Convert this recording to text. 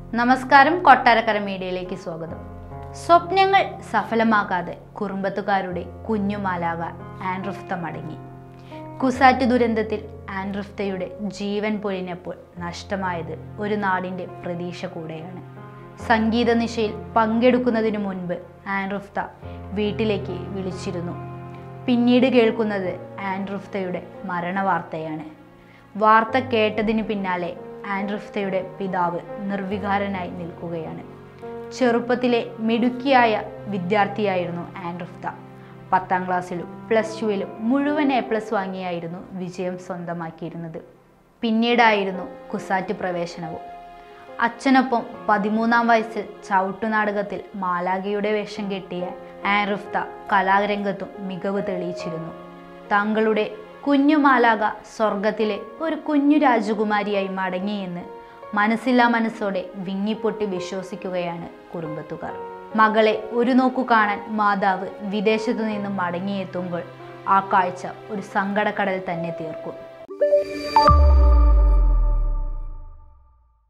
നമസ്കാരം, കൊട്ടാരക്കര മീഡിയയിലേക്ക് സ്വാഗതം. സ്വപ്നങ്ങൾ സഫലമാകാതെ കുറുമ്പത്തുകാരുടെ കുഞ്ഞുമാലാക ആൻറിഫ്ത മടങ്ങി. കുസാറ്റ് ദുരന്തത്തിൽ ആൻറിഫ്തയുടെ ജീവൻ പൊലിഞ്ഞപ്പോൾ നഷ്ടമായത് ഒരു നാടിൻ്റെ പ്രതീക്ഷ കൂടെയാണ്. സംഗീത നിശയിൽ പങ്കെടുക്കുന്നതിനു മുൻപ് ആൻറിഫ്ത വീട്ടിലേക്ക് വിളിച്ചിരുന്നു. പിന്നീട് കേൾക്കുന്നത് ആൻറിഫ്തയുടെ മരണവാർത്തയാണ്. വാർത്ത കേട്ടതിന് പിന്നാലെ ആൻറിഫ്തയുടെ പിതാവ് നിർവികാരനായി നിൽക്കുകയാണ്. ചെറുപ്പത്തിലെ മിടുക്കിയായ വിദ്യാർത്ഥിയായിരുന്നു ആൻറിഫ്ത. 10ാം ക്ലാസ്സിലും +2 മുഴുവൻ A+ വാങ്ങിയായിരുന്നു വിജയം സ്വന്തമാക്കിയിരുന്നത്. പിന്നീടായിരുന്നു കുസാറ്റ് പ്രവേശനവും. അച്ഛനൊപ്പം 13ാം വയസ്സിൽ ചവിട്ടുനാടകത്തിൽ മാലാഖയുടെ വേഷം കെട്ടിയ ആൻറിഫ്ത കലാരംഗത്തും മികവ് തെളിയിച്ചിരുന്നു. താങ്കളുടെ കുഞ്ഞു മാലാഖ സ്വർഗത്തിലെ ഒരു കുഞ്ഞു രാജകുമാരിയായി മടങ്ങിയെന്ന് മനസ്സില്ലാ മനസ്സോടെ വിങ്ങിപ്പൊട്ടി വിശ്വസിക്കുകയാണ് കുറുമ്പത്തുകാർ. മകളെ ഒരു നോക്കു കാണാൻ മാതാവ് വിദേശത്തു നിന്നും മടങ്ങിയെത്തുമ്പോൾ ആ കാഴ്ച ഒരു സങ്കടക്കടൽ തന്നെ തീർക്കും.